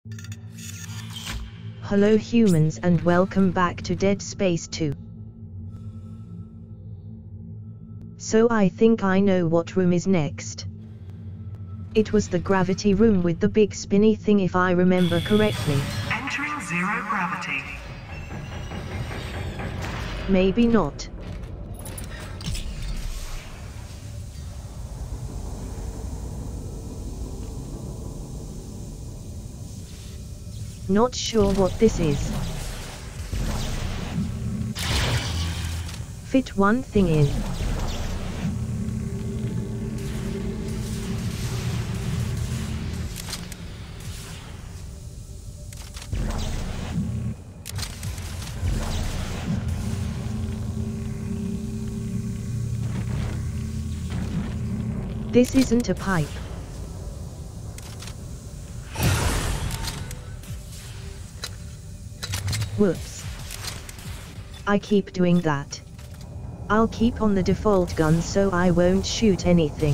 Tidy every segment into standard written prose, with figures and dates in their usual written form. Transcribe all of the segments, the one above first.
Hello humans and welcome back to Dead Space 2. So I think I know what room is next. It was the gravity room with the big spinny thing if I remember correctly. Entering zero gravity. Maybe not. Not sure what this is. Fit one thing in. This isn't a pipe. Whoops. I keep doing that. I'll keep on the default gun so I won't shoot anything.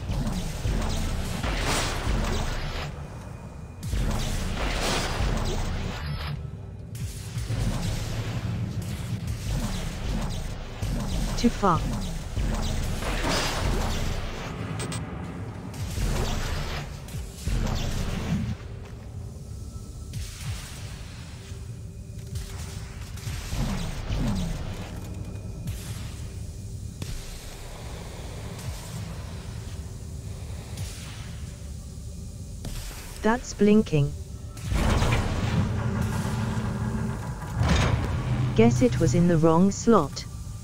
Too far. That's blinking. Guess it was in the wrong slot.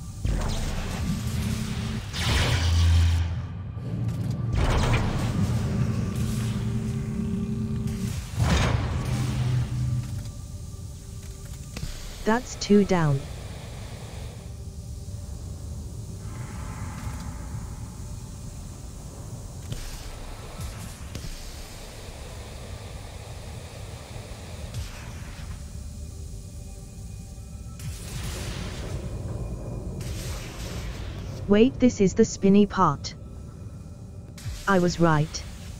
That's 2 down. Wait, this is the spinny part. I was right.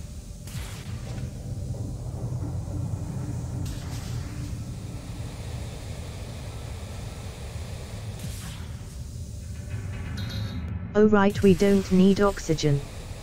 Oh right, we don't need oxygen.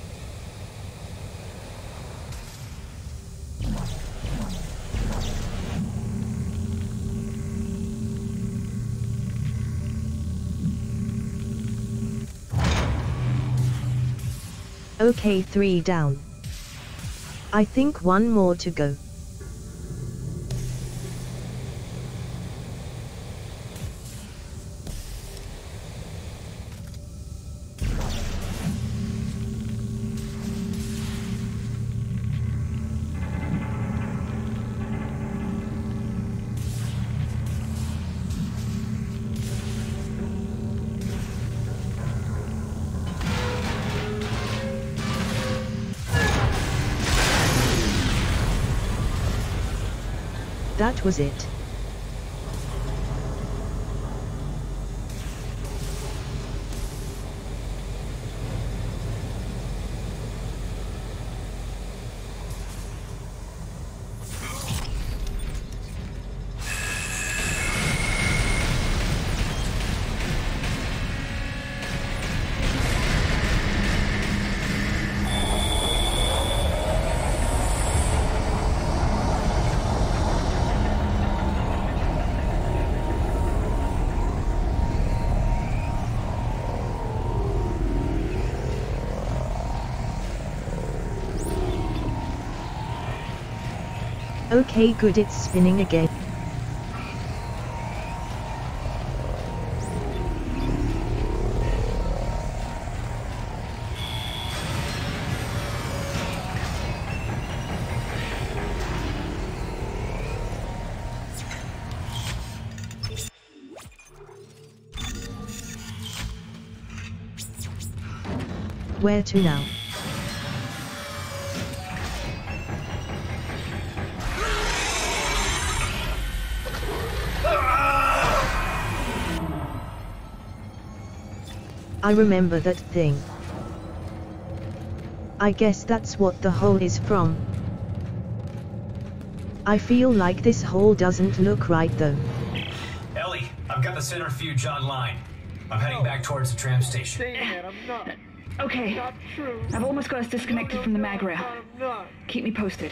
Okay, 3 down. I think one more to go. That was it. Okay, good, it's spinning again. Where to now? I remember that thing. I guess that's what the hole is from. I feel like this hole doesn't look right though. Ellie, I've got the centrifuge online. I'm heading back towards the tram station. Saying I'm not. Okay. Not true. I've almost got us disconnected from the mag rail. I'm not. Keep me posted.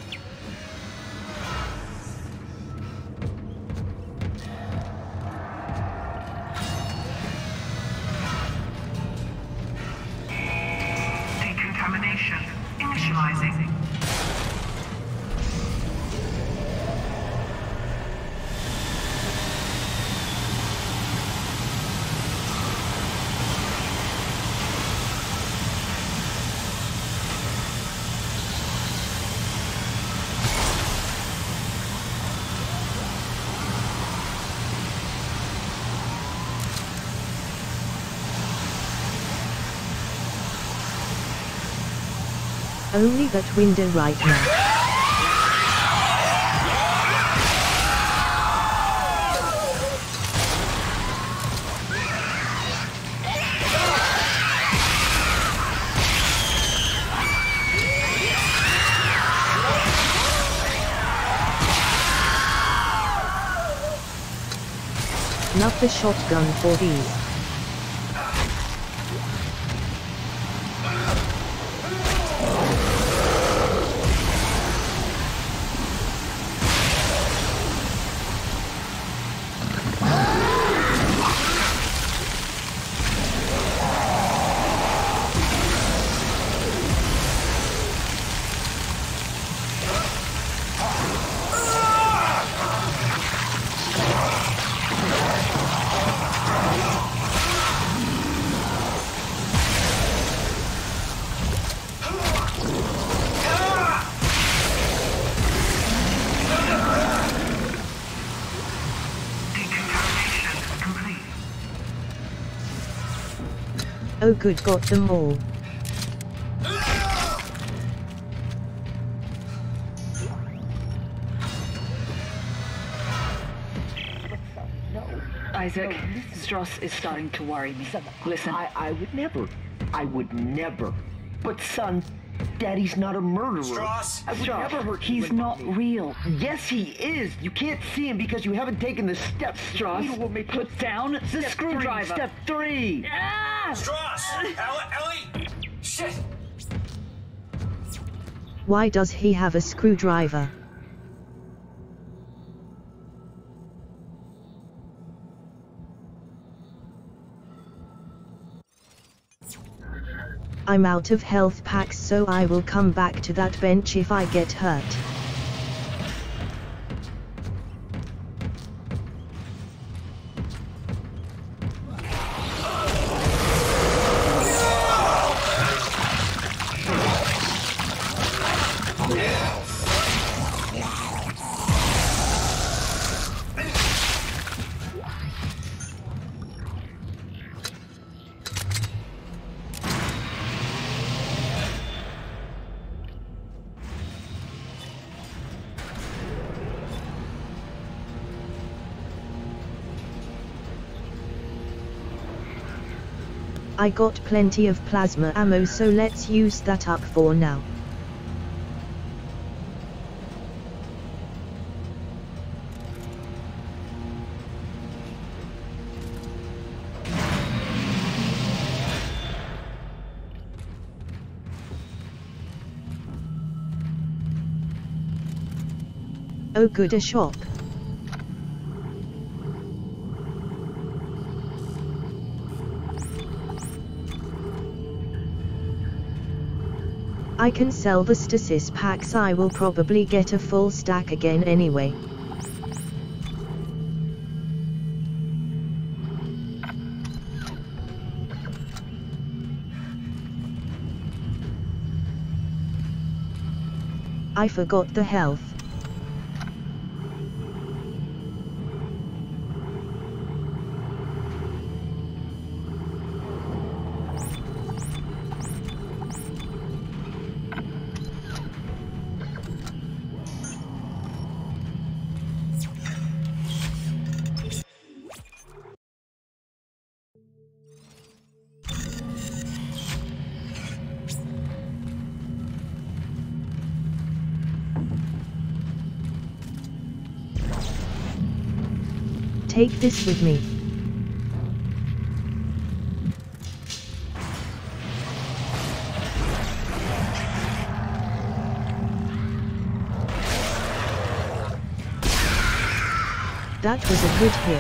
Decontamination initializing. Only that window right now. Not the shotgun for these. Oh good, got them all. Isaac, Strauss is starting to worry me. Listen. I would never. But son, Daddy's not a murderer. Strauss! I would Strauss, never hurt he's you and not Mommy. real. Yes, he is. You can't see him because you haven't taken the steps. Strauss, You will make put down the Step screwdriver. Step 3. Ah! Strauss! Ellie! Shit! Why does he have a screwdriver? I'm out of health packs, so I will come back to that bench if I get hurt. I got plenty of plasma ammo, so let's use that up for now. Oh good, a shop. I can sell the stasis packs. I will probably get a full stack again anyway. I forgot the health. take this with me. That was a good hit.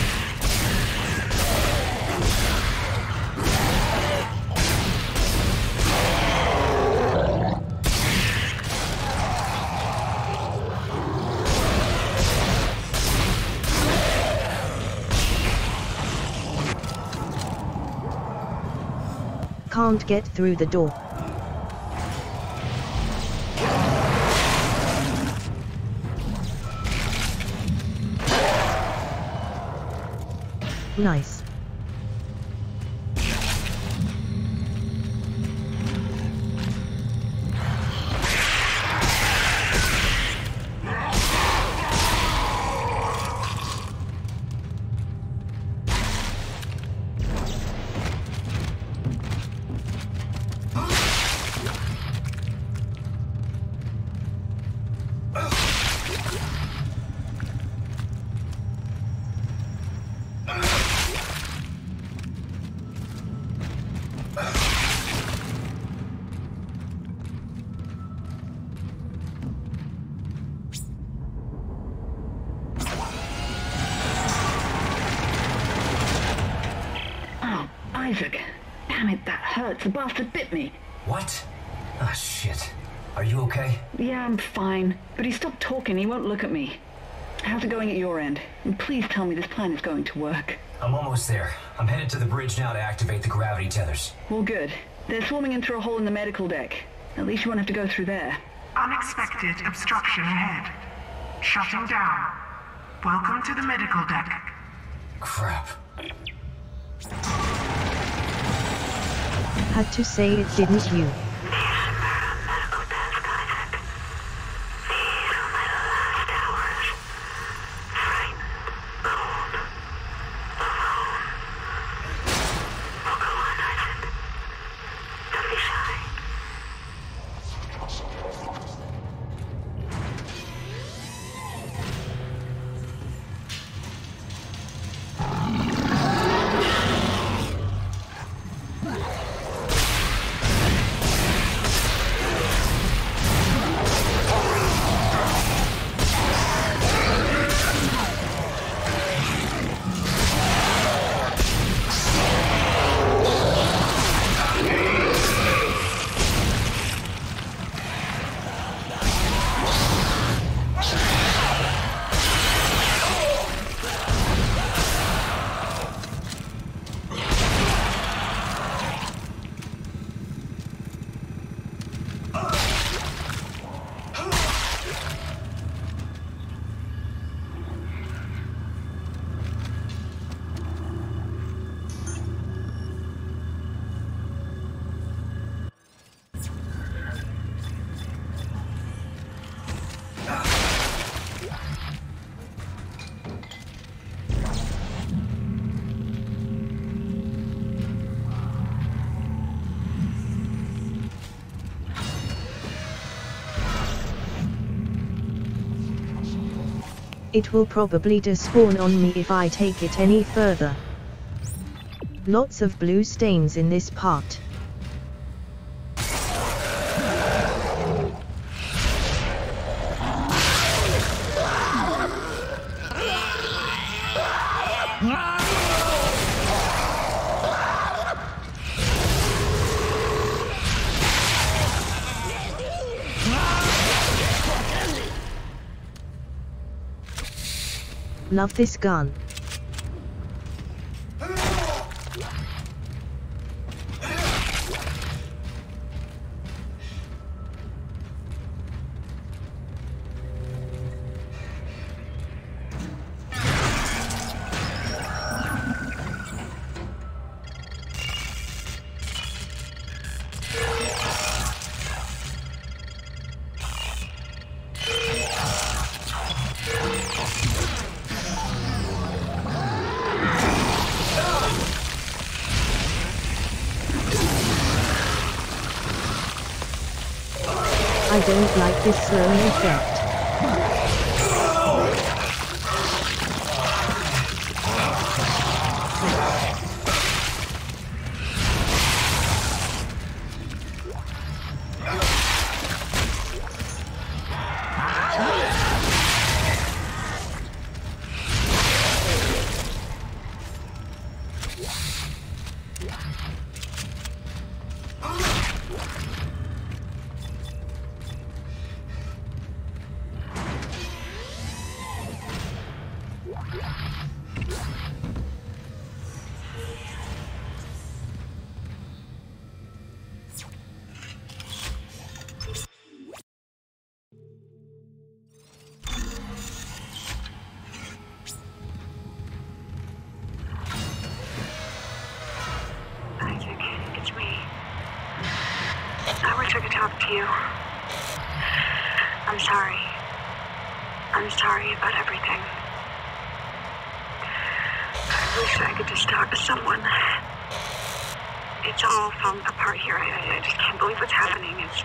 Can't get through the door. Nice. Isaac. Damn it, that hurts. The bastard bit me. What? Ah, shit. Are you okay? Yeah, I'm fine. But he stopped talking. He won't look at me. How's it going at your end? And please tell me this plan is going to work. I'm almost there. I'm headed to the bridge now to activate the gravity tethers. Well, good. They're swarming in through a hole in the medical deck. At least you won't have to go through there. Unexpected obstruction ahead. Shutting down. Welcome to the medical deck. Crap. Had to say it, didn't you? It will probably despawn on me if I take it any further. Lots of blue stains in this part. Love this gun. I don't like this slowing effect. to you. I'm sorry. I'm sorry about everything. I wish I could just talk to someone. It's all falling apart here. I just can't believe what's happening. It's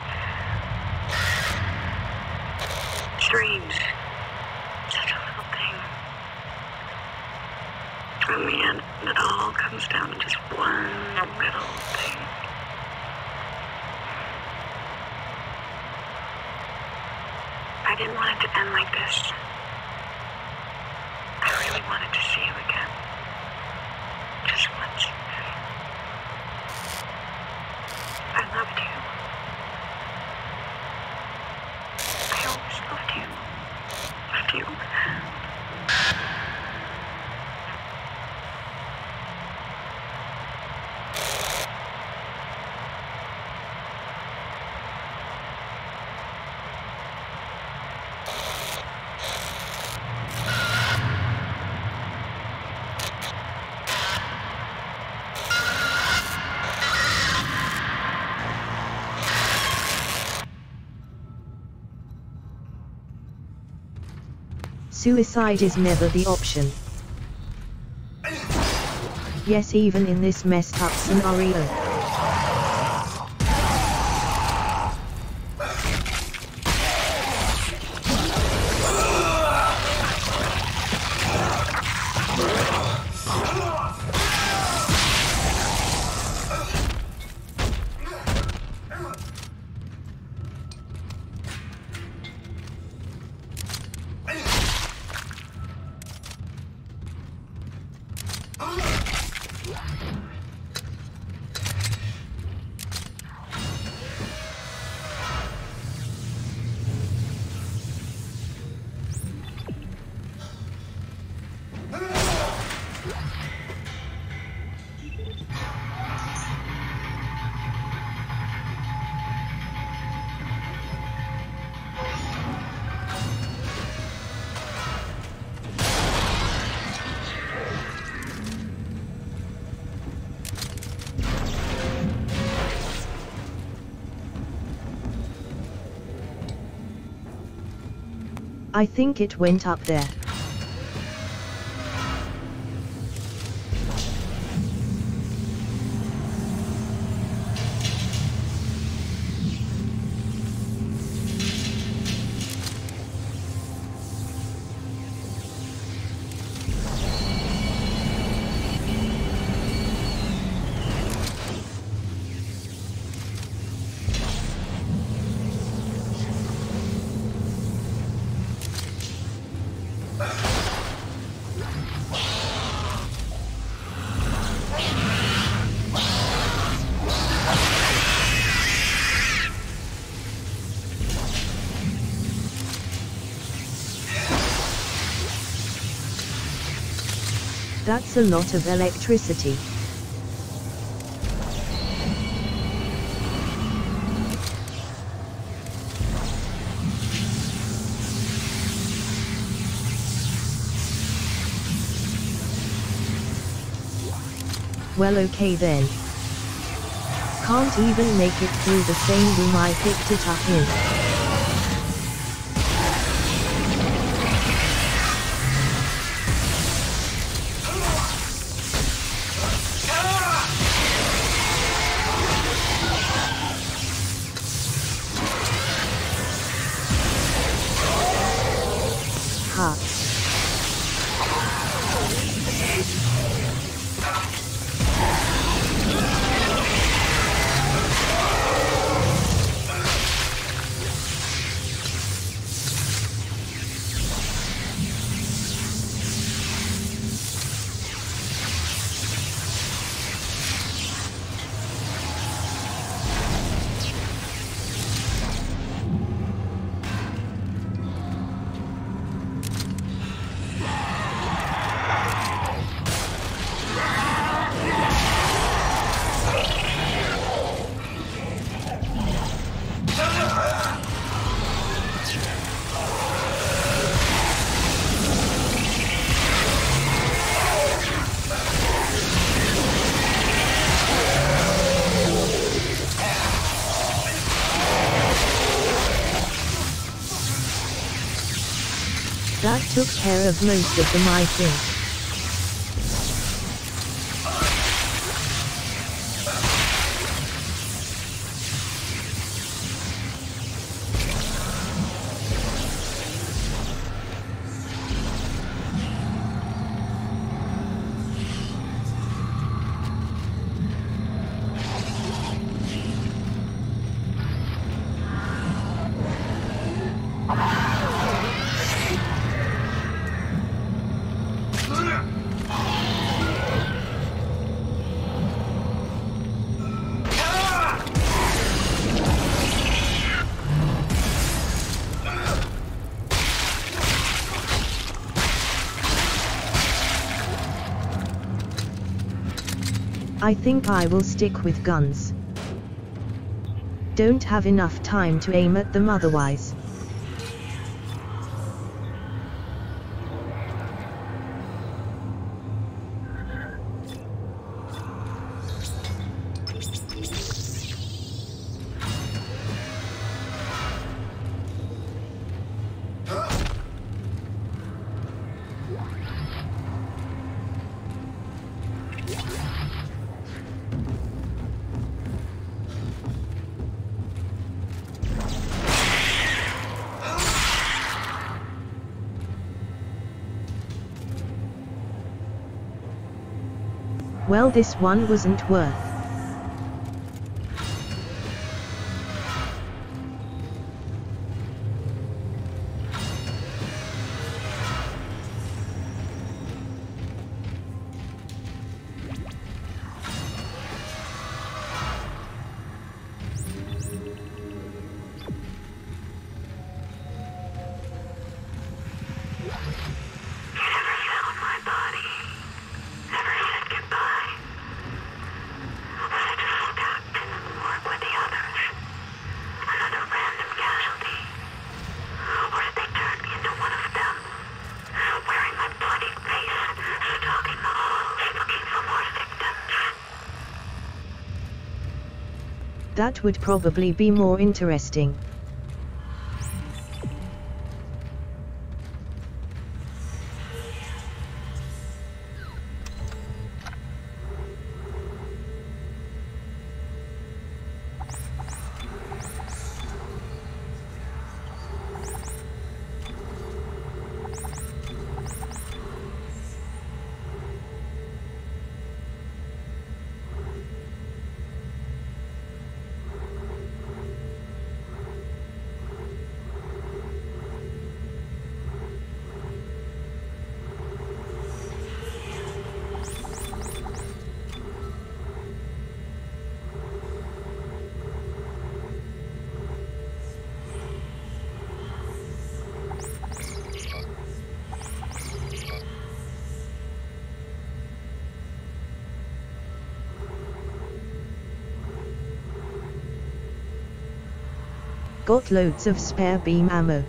strange. Such a little thing. In the end, it all comes down to just one little thing. I didn't want it to end like this. I really wanted to see you again. Just once. I loved you. I always loved you. Loved you. Suicide is never the option. Yes, even in this messed up scenario. I think it went up there. That's a lot of electricity. Well, okay then. Can't even make it through the same room I picked it up in. That took care of most of them, I think. I think I will stick with guns. Don't have enough time to aim at them otherwise. Well, this one wasn't worth. That would probably be more interesting. Got loads of spare beam ammo.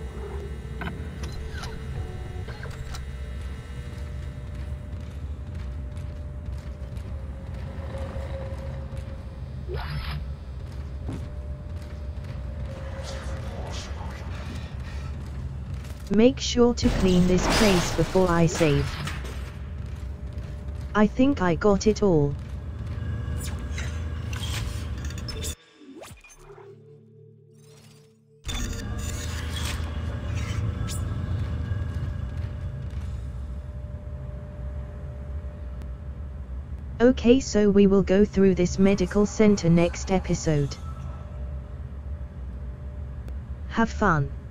Make sure to clean this place before I save. I think I got it all. Okay, so we will go through this medical center next episode. Have fun.